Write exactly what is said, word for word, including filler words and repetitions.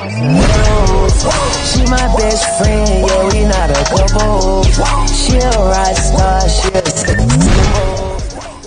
She my best friend, yeah, we not a couple. She a rock star, she a